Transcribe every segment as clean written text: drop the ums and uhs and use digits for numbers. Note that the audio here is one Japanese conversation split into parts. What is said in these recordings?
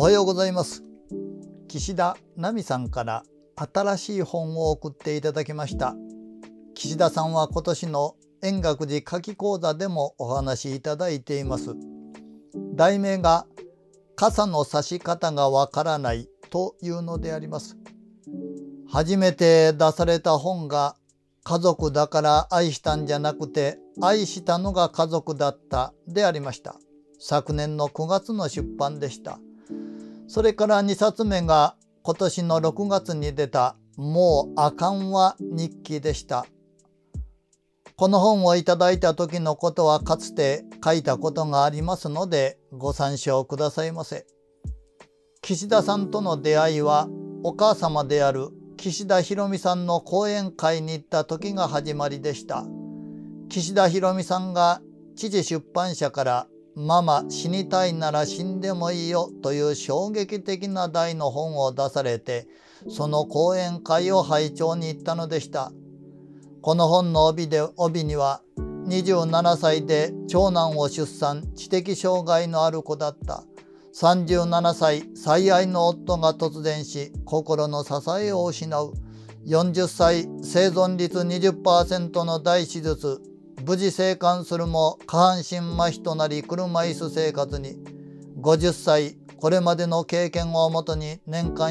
はようございます。岸田奈美さんから新しい本を送っていただきました。岸田さんは今年の円覚寺夏季講座でもお話しいただいています。題名が傘の差し方がわからないというのであります。初めて出された本が家族だから愛したんじゃなくて愛したのが家族だったでありました。昨年の9月の出版でした。それから2冊目が今年の6月に出たもうあかんは日記でした。この本をいただいた時のことはかつて書いたことがありますのでご参照くださいませ。岸田さんとの出会いはお母様である岸田ひろみさんの講演会に行った時が始まりでした。岸田ひろみさんが知事出版社からママ死にたいなら死んでもいいよという衝撃的な題の本を出されて、その講演会を拝聴に行ったのでした。この本の帯には27歳で長男を出産、知的障害のある子だった。37歳最愛の夫が突然し心の支えを失う。40歳生存率 20% の大手術、無事生還するも下半身麻痺となり車椅子生活に。50歳これまでの経験をもとに年間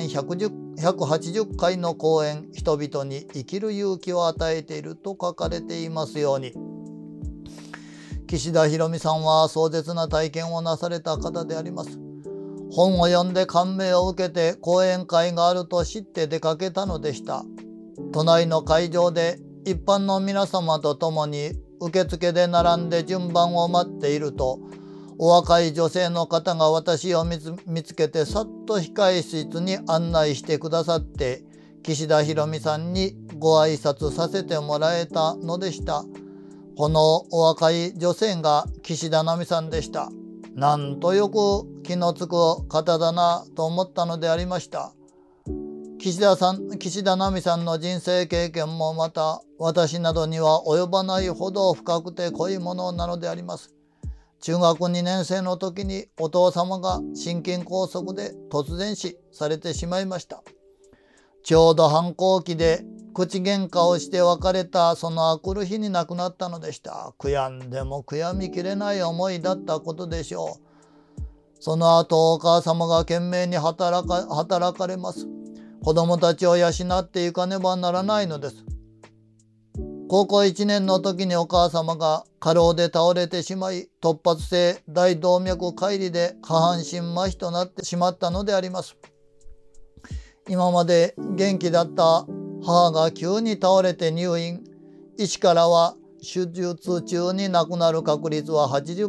180回の講演、人々に生きる勇気を与えていると書かれていますように、岸田ひろみさんは壮絶な体験をなされた方であります。本を読んで感銘を受けて講演会があると知って出かけたのでした。都内の会場で一般の皆様と共に受付で並んで順番を待っていると、お若い女性の方が私を見つけてさっと控え室に案内してくださって、岸田ひろみさんにご挨拶させてもらえたのでした。このお若い女性が岸田奈美さんでした。なんとよく気のつく方だなと思ったのでありました。岸田奈美さんの人生経験もまた私などには及ばないほど深くて濃いものなのであります。中学2年生の時にお父様が心筋梗塞で突然死されてしまいました。ちょうど反抗期で口喧嘩をして別れたそのあくる日に亡くなったのでした。悔やんでも悔やみきれない思いだったことでしょう。その後お母様が懸命に働かれます。子供たちを養っていかねばならないのです。高校1年の時にお母様が過労で倒れてしまい、突発性大動脈解離で下半身麻痺となってしまったのであります。今まで元気だった母が急に倒れて入院。医師からは手術中に亡くなる確率は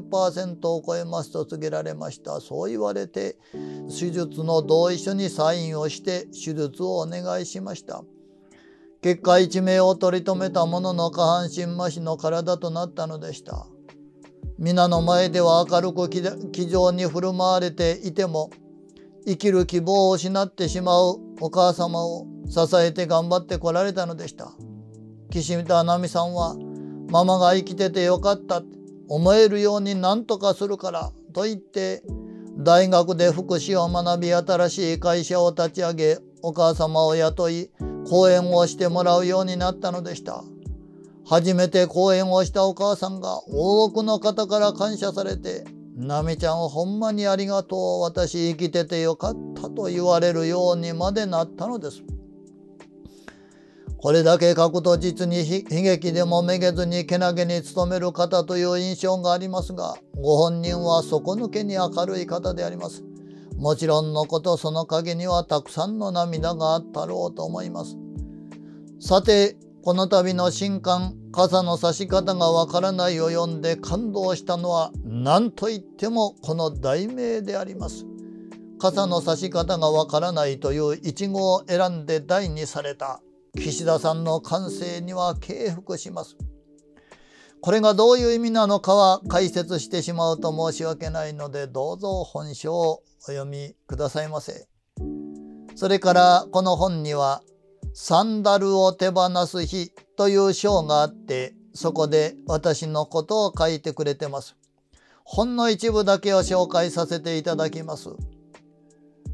80% を超えますと告げられました。そう言われて手術の同意書にサインをして手術をお願いしました。結果一命を取り留めたものの下半身麻痺の体となったのでした。皆の前では明るく気丈に振る舞われていても、生きる希望を失ってしまうお母様を支えて頑張ってこられたのでした。岸田奈美さんは、ママが生きててよかった思えるように何とかするからと言って、大学で福祉を学び新しい会社を立ち上げ、お母様を雇い講演をしてもらうようになったのでした。初めて講演をしたお母さんが多くの方から感謝されて、奈美ちゃんほんまにありがとう、私生きててよかったと言われるようにまでなったのです。これだけ書くと実に悲劇でもめげずにけなげに努める方という印象がありますが、ご本人は底抜けに明るい方であります。もちろんのこと、その陰にはたくさんの涙があったろうと思います。さて、この度の新刊「傘の差し方がわからない」を読んで感動したのは何といってもこの題名であります。傘の差し方がわからないという一語を選んで題にされた岸田さんの感性には敬服します。これがどういう意味なのかは解説してしまうと申し訳ないので、どうぞ本書をお読みくださいませ。それからこの本にはサンダルを手放す日という章があって、そこで私のことを書いてくれてます。ほんの一部だけを紹介させていただきます。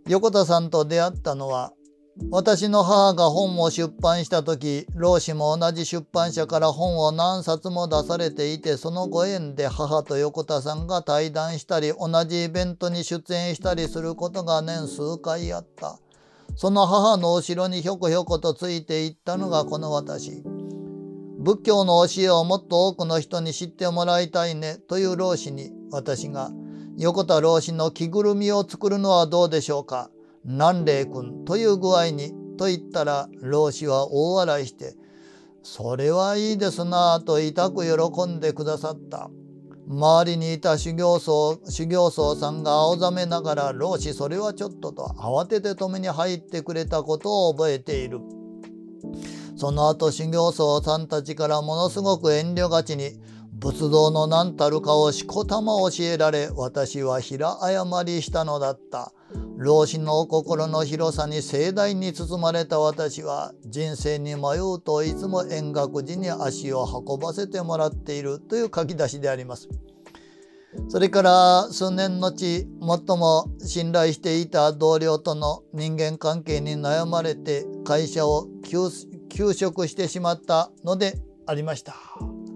横田さんと出会ったのは、私の母が本を出版した時、老子も同じ出版社から本を何冊も出されていて、そのご縁で母と横田さんが対談したり、同じイベントに出演したりすることが年数回あった。その母の後ろにひょこひょことついていったのがこの私。仏教の教えをもっと多くの人に知ってもらいたいねという老子に、私が横田老子の着ぐるみを作るのはどうでしょうか、南霊君という具合にと言ったら、老子は大笑いして、それはいいですなぁと痛く喜んでくださった。周りにいた修行僧さんが青ざめながら、老子それはちょっとと慌てて止めに入ってくれたことを覚えている。その後修行僧さんたちからものすごく遠慮がちに仏道の何たるかをしこたま教えられ、私は平謝りしたのだった。老子の心の広さに盛大に包まれた私は、人生に迷うといつも円覚寺に足を運ばせてもらっているという書き出しであります。それから数年後、最も信頼していた同僚との人間関係に悩まれて会社を休職してしまったのでありました。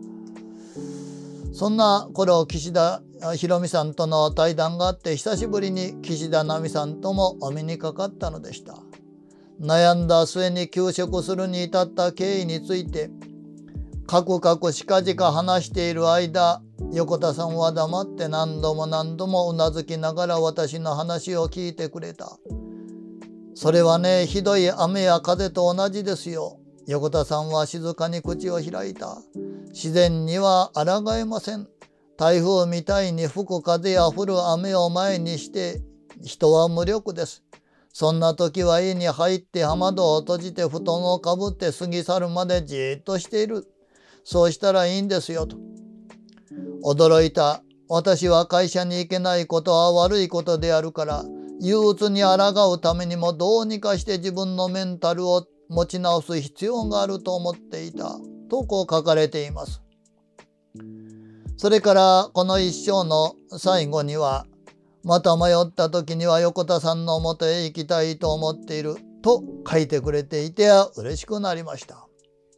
そんな頃、岸田博美さんとの対談があって、久しぶりに岸田奈美さんともお目にかかったのでした。悩んだ末に休職するに至った経緯について、かくかくしかじか話している間、横田さんは黙って何度もうなずきながら私の話を聞いてくれた。それはね、ひどい雨や風と同じですよ。横田さんは静かに口を開いた。自然には抗えません。台風みたいに吹く風や降る雨を前にして人は無力です。そんな時は家に入って雨戸を閉じて布団をかぶって過ぎ去るまでじっとしている。そうしたらいいんですよと。驚いた。私は会社に行けないことは悪いことであるから、憂鬱に抗うためにもどうにかして自分のメンタルを持ち直す必要があると思っていた。とこう書かれています。それからこの一章の最後には、また迷った時には横田さんのもとへ行きたいと思っていると書いてくれていて嬉しくなりました。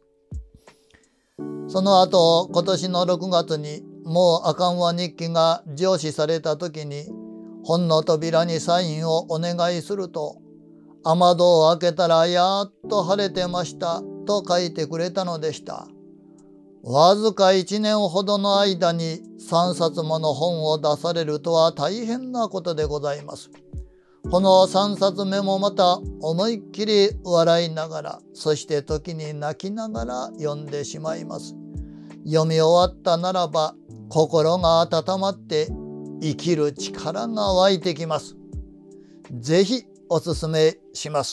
その後、今年の6月にもうあかんわ日記が上梓された時に、本の扉にサインをお願いすると、雨戸を開けたらやっと晴れてましたと書いてくれたのでした。わずか1年ほどの間に3冊もの本を出されるとは大変なことでございます。この3冊目もまた思いっきり笑いながら、そして時に泣きながら読んでしまいます。読み終わったならば心が温まって生きる力が湧いてきます。ぜひおすすめします。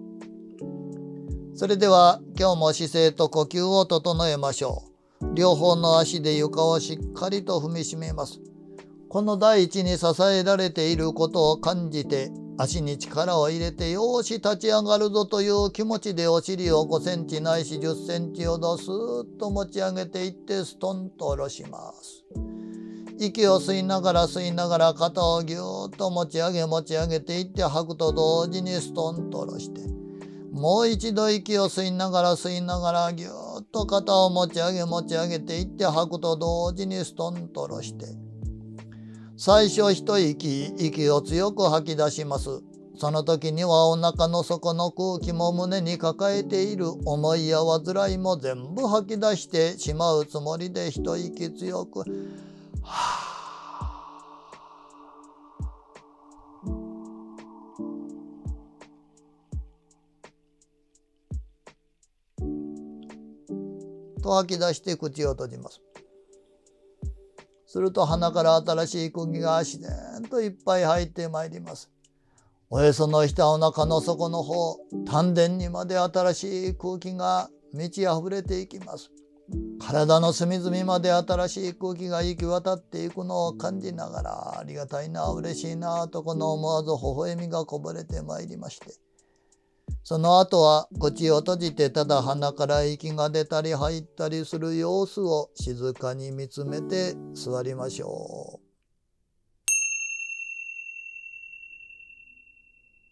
それでは今日も姿勢と呼吸を整えましょう。両方の足で床をしっかりと踏みしめます。この大地に支えられていることを感じて、足に力を入れて、よーし立ち上がるぞという気持ちでお尻を5センチないし10センチほどスーッと持ち上げていってストンと下ろします。息を吸いながら肩をぎゅーっと持ち上げていって吐くと同時にストンと下ろして、もう一度息を吸いながらぎゅーっと肩を持ち上げていって吐くと同時にストンと下ろして、最初一息を強く吐き出します。その時にはお腹の底の空気も胸に抱えている思いや煩いも全部吐き出してしまうつもりで一息強くと吐き出して口を閉じます。すると鼻から新しい空気が自然といっぱい入ってまいります。おへその下、お腹の底の方、丹田にまで新しい空気が満ち溢れていきます。体の隅々まで新しい空気が行き渡っていくのを感じながら、ありがたいな、嬉しいなと、この思わず微笑みがこぼれてまいりまして、その後は口を閉じてただ鼻から息が出たり入ったりする様子を静かに見つめて座りましょう。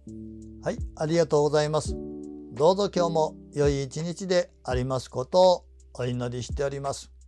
はい、ありがとうございます。どうぞ今日も良い一日でありますことをお祈りしております。